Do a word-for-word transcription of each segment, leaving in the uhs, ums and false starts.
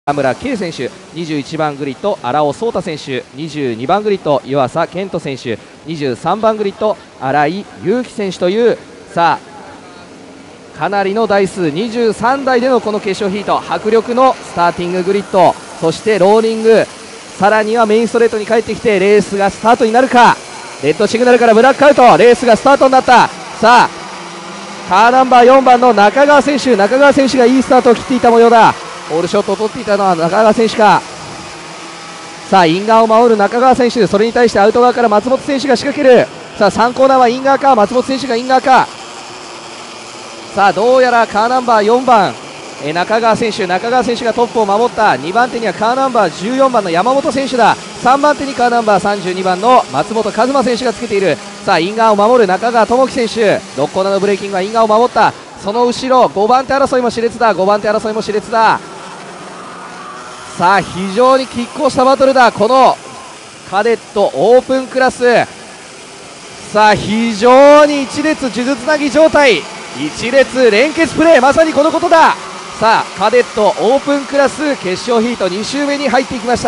田村圭選手、にじゅういちばんグリッド荒尾颯太選手、にじゅうにばんグリッド湯浅健人選手、にじゅうさんばんグリッド新井祐希選手という、さあかなりの台数にじゅうさんだいでのこの決勝ヒート、迫力のスターティンググリッド、そしてローリング、さらにはメインストレートに帰ってきてレースがスタートになるか。レッドシグナルからブラックアウト、レースがスタートになった。さあカーナンバーよんばんの中川選手、中川選手がいいスタートを切っていた模様だ。オールショットを取っていたのは中川選手か。さあイン側を守る中川選手、それに対してアウト側から松本選手が仕掛ける。さあさんコーナーはイン側か、松本選手がイン側か。さあどうやらカーナンバーよんばんえ中川選手、中川選手がトップを守った。にばん手にはカーナンバーじゅうよんばんの山本選手だ。さんばん手にカーナンバーさんじゅうにばんの松本和真選手がつけている。さあイン側を守る中川智樹選手、ろくコーナーのブレーキングはイン側を守った。その後ろごばん手争いも熾烈だ、ごばん手争いも熾烈だ。さあ非常に拮抗したバトルだ、このカデットオープンクラス。さあ非常に一列数珠つなぎ状態、一列連結プレー、まさにこのことだ。さあカデットオープンクラス決勝ヒートに周目に入っていきました。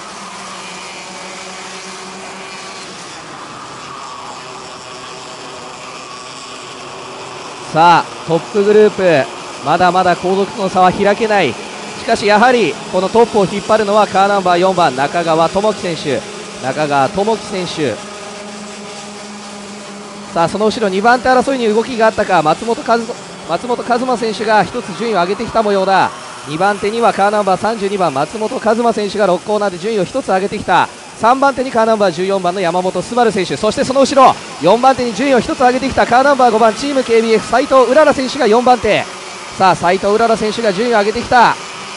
さあトップグループまだまだ後続との差は開けない。しかしやはりこのトップを引っ張るのはカーナンバーよんばん中川智樹選手、中川智樹選手。さあその後ろにばん手争いに動きがあったか、松本和松本和真選手がひとつ順位を上げてきた模様だ。にばん手にはカーナンバーさんじゅうにばん松本和真選手がろくコーナーで順位をひとつ上げてきた。さんばん手にカーナンバーじゅうよんばんの山本昴選手、そしてその後ろよんばん手に順位をひとつ上げてきたカーナンバーごばんチーム ケービーエフ 斉藤うらら選手がよんばん手。さあ斉藤うらら選手が順位を上げてきた。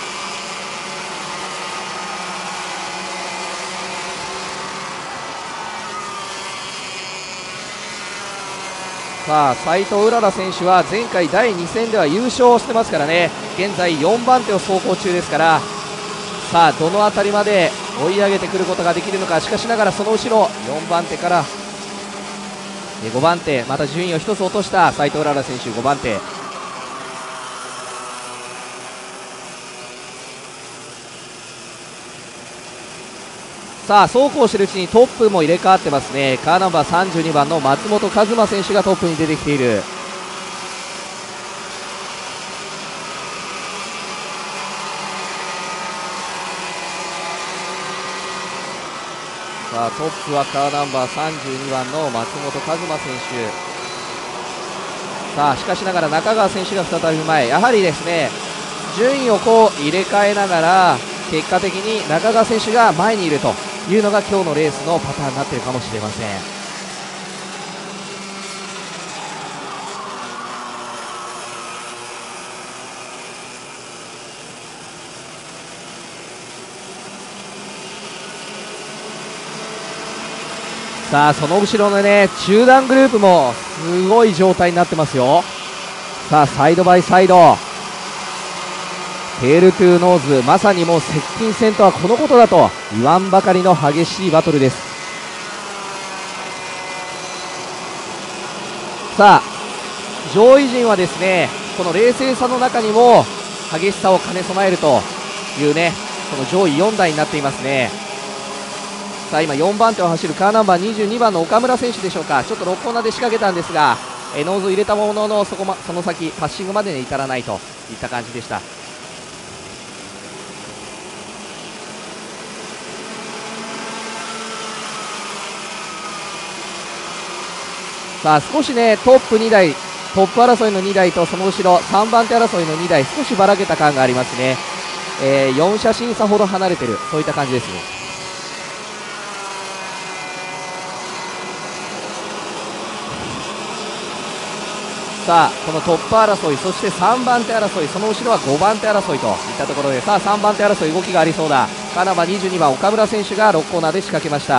さあ斉藤うらら選手は前回だいに戦では優勝してますからね、現在よんばん手を走行中ですから、さあどの辺りまで追い上げてくることができるのか。しかしながらその後ろよんばん手からごばん手、また順位をひとつ落とした斉藤うらら選手ごばん手。さあそうこうしているうちにトップも入れ替わってますね。カーナンバーさんじゅうにばんの松本和真選手がトップに出てきている。さあトップはカーナンバーさんじゅうにばんの松本和真選手。さあしかしながら中川選手が再び前、やはりですね順位をこう入れ替えながら結果的に中川選手が前にいるというのが今日のレースのパターンになっているかもしれません。さあその後ろのね中段グループもすごい状態になってますよ。さあサイドバイサイドテールトゥーノーズ、まさにもう接近戦とはこのことだと言わんばかりの激しいバトルです。さあ上位陣はですねこの冷静さの中にも激しさを兼ね備えるというね、この上位よんだいになっていますね。さあ今よんばん手を走るカーナンバーにじゅうにばんの岡村選手でしょうか。ちょっとろくコーナーで仕掛けたんですがえノーズを入れたもののそこ、ま、その先パッシングまでに至らないといった感じでした。さあ少しねトップにだい、トップ争いのにだいとその後ろさんばん手争いのにだい、少しばらけた感がありますね。えー、よん車審査ほど離れてる、そういった感じですね。さあこのトップ争い、そしてさんばん手争い、その後ろはごばん手争いといったところで、さあさんばん手争い動きがありそうだ。カーナンバーにじゅうにばん岡村選手がろくコーナーで仕掛けました。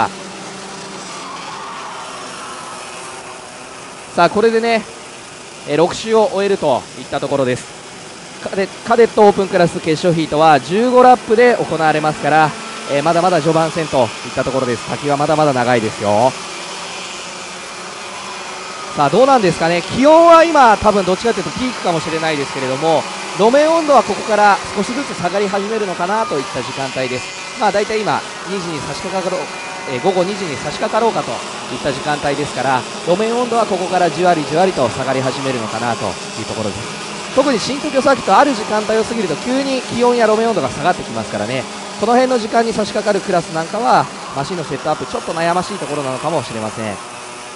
さあこれでねろく周を終えるといったところです。カデ、カデットオープンクラス決勝ヒートはじゅうごラップで行われますから、えー、まだまだ序盤戦といったところです。先はまだまだ長いですよ。さあどうなんですかね、気温は今多分どっちかというとピークかもしれないですけれども、 路面温度はここから少しずつ下がり始めるのかなといった時間帯です。まあだいたい今にじに差し掛かろう、えー、午後にじに差し掛かろうかといった時間帯ですから、路面温度はここからじわりじわりと下がり始めるのかなというところです。特に新東京サーキットある時間帯を過ぎると急に気温や路面温度が下がってきますからね、この辺の時間に差し掛かるクラスなんかはマシンのセットアップちょっと悩ましいところなのかもしれません。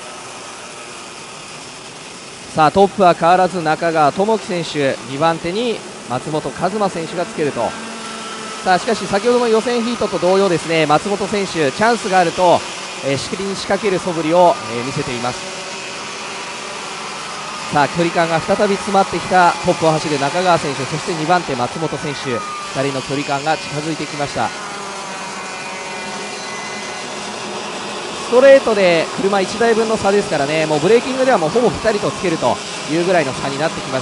さあトップは変わらず中川智樹選手、にばん手に松本一馬選手がつけると。さあしかし先ほどの予選ヒートと同様ですね、松本選手チャンスがあると、えー、しきりに仕掛ける素振りを、えー、見せています。さあ距離感が再び詰まってきたトップを走る中川選手、そしてにばん手松本選手、ふたりの距離感が近づいてきました。ストレートで車いちだいぶんの差ですからね、もうブレーキングではもうほぼぴたりとつけるというぐらいの差になってきました。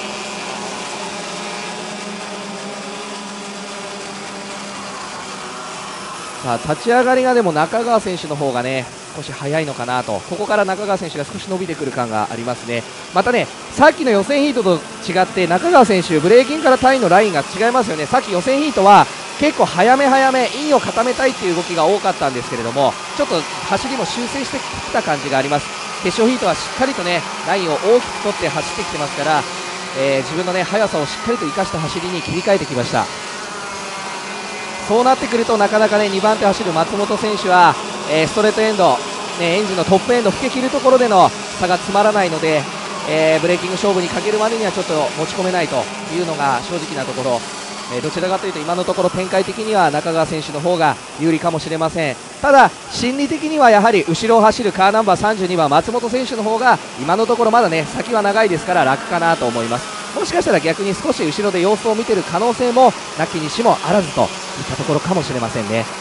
さあ立ち上がりがでも中川選手の方がね少し早いのかなと、ここから中川選手が少し伸びてくる感がありますね。またねさっきの予選ヒートと違って中川選手ブレーキングからタイのラインが違いますよね。さっき予選ヒートは結構早め早めインを固めたいっていう動きが多かったんですけれども、ちょっと走りも修正してきた感じがあります。決勝ヒートはしっかりとねラインを大きく取って走ってきてますから、えー、自分のね速さをしっかりと生かした走りに切り替えてきました。そうなってくるとなかなかねにばん手走る松本選手は、えー、ストレートエンド、ね、エンジンのトップエンド吹け切るところでの差が詰まらないので、えー、ブレーキング勝負にかけるまでにはちょっと持ち込めないというのが正直なところ、えー、どちらかというと今のところ展開的には中川選手の方が有利かもしれません。ただ心理的にはやはり後ろを走るカーナンバーさんじゅうにばん松本選手の方が今のところまだね先は長いですから楽かなと思います。もしかしたら逆に少し後ろで様子を見ている可能性もなきにしもあらずといったところかもしれませんね。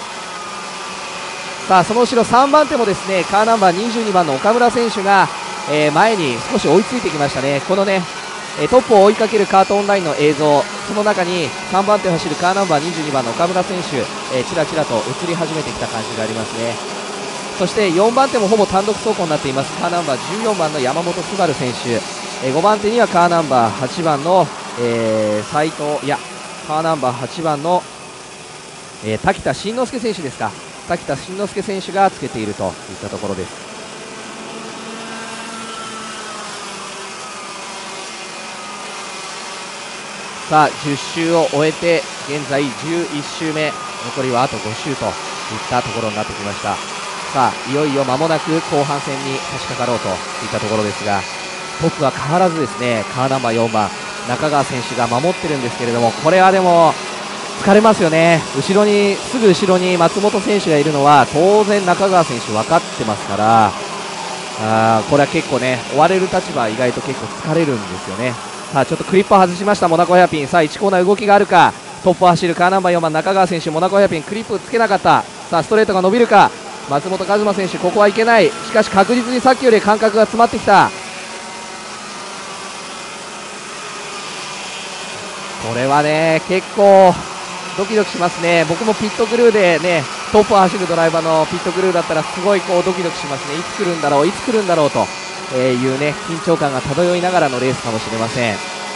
さあその後ろさんばん手もですねカーナンバーにじゅうにばんの岡村選手が、えー、前に少し追いついてきましたね。このねトップを追いかけるカートオンラインの映像、その中にさんばん手を走るカーナンバーにじゅうにばんの岡村選手、えー、ちらちらと映り始めてきた感じがありますね。そしてよんばん手もほぼ単独走行になっていますカーナンバーじゅうよんばんの山本昴選手、えー、ごばん手にはカーナンバーはちばんの、えー、斉藤いやカーナンバーはちばんの、えー、滝田慎之介選手ですか滝田慎之介選手がつけているといったところです。さあじゅっ周を終えて現在じゅういち周目、残りはあとご周といったところになってきました。さあいよいよ間もなく後半戦に差し掛かろうといったところですが、トップは変わらずですねカーナンバーよんばん中川選手が守ってるんですけれども、これはでも疲れますよね。後ろにすぐ後ろに松本選手がいるのは当然中川選手分かってますから、あこれは結構ね追われる立場は意外と結構疲れるんですよね。さあちょっとクリップを外しましたモナコヘアピン。さあいちコーナー動きがあるか、トップを走るカーナンバーよんばん中川選手、モナコヘアピンクリップつけなかった。さあストレートが伸びるか、松本一馬選手ここはいけない。しかし確実にさっきより感覚が詰まってきた。これはね結構ドキドキしますね。僕もピットクルーでねトップを走るドライバーのピットクルーだったらすごいこうドキドキしますね。いつ来るんだろういつ来るんだろうというね緊張感が漂いながらのレースかもしれません。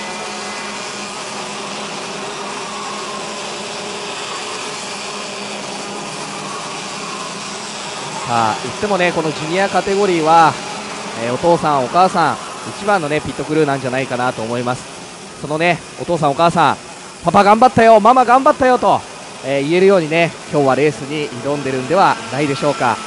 さあ言ってもねこのジュニアカテゴリーは、えー、お父さんお母さん一番のねピットクルーなんじゃないかなと思います。そのねお父さんお母さんパパ頑張ったよママ頑張ったよと、えー、言えるようにね今日はレースに挑んでるんではないでしょうか。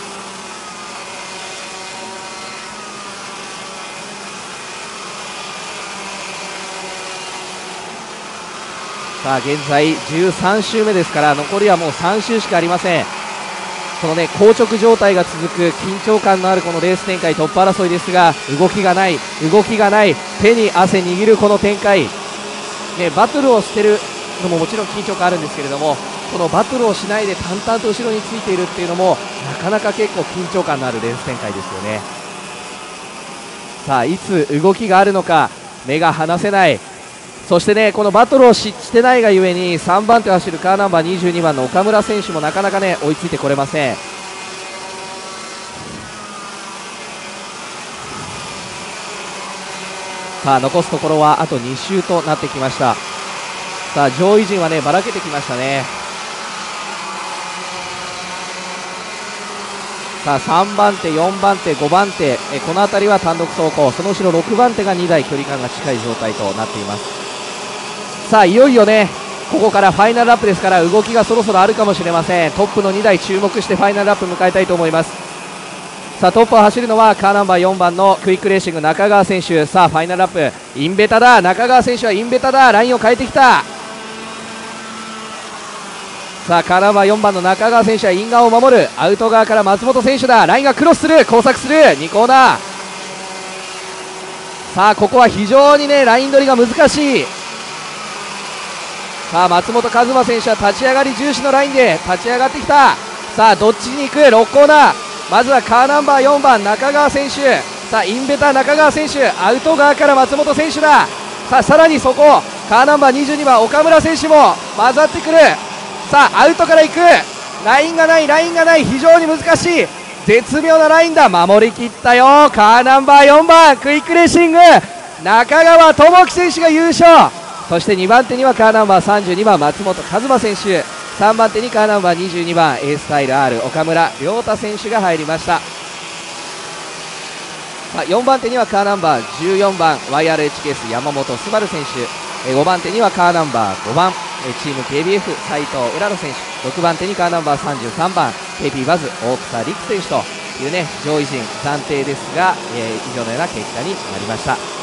さあ現在じゅうさん周目ですから残りはもうさん周しかありません。このね硬直状態が続く緊張感のあるこのレース展開、トップ争いですが動きがない動きがない、手に汗握るこの展開、ね、バトルをしてるのももちろん緊張感あるんですけれども、このバトルをしないで淡々と後ろについているっていうのもなかなか結構緊張感のあるレース展開ですよね。さあいつ動きがあるのか目が離せない。そしてねこのバトルをししてないがゆえにさんばん手を走るカーナンバーにじゅうにばんの岡村選手もなかなかね追いついてこれません。ささあ残すところはあとに周となってきました。さあ上位陣はねばらけてきましたね。さあさんばんて、よんばんて、ごばんて、えこの辺りは単独走行、その後ろろくばんてがにだい距離感が近い状態となっています。さあいよいよねここからファイナルラップですから、動きがそろそろあるかもしれません。トップのにだい注目してファイナルラップ迎えたいと思います。さあトップを走るのはカーナンバーよんばんのクイックレーシング中川選手。さあファイナルラップインベタだ、中川選手はインベタだ、ラインを変えてきた。さあカーナンバーよんばんの中川選手はイン側を守る、アウト側から松本選手だ、ラインがクロスする、交錯する、にコーナー。さあここは非常にねライン取りが難しい。さあ松本和真選手は立ち上がり重視のラインで立ち上がってきた。さあどっちに行く、ろくコーナー、まずはカーナンバーよんばん中川選手、さあインベタ中川選手、アウト側から松本選手だ。さあさらにそこカーナンバーにじゅうにばん岡村選手も混ざってくる。さあアウトから行く、ラインがないラインがない、非常に難しい絶妙なラインだ。守りきったよカーナンバーよんばんクイックレーシング中川智樹選手が優勝。そしてにばんてにはカーナンバーさんじゅうにばん松本和真選手、さんばんてにカーナンバーにじゅうにばん A スタイル R 岡村亮太選手が入りました。さあよんばんてにはカーナンバーじゅうよんばん ワイアールエイチ ケース山本昴選手、ごばんてにはカーナンバーごばんチーム ケービーエフ 斉藤浦野選手、ろくばんてにカーナンバーさんじゅうさんばん ケーピー バズ大草陸選手というね上位陣暫定ですが、えー、以上のような結果になりました。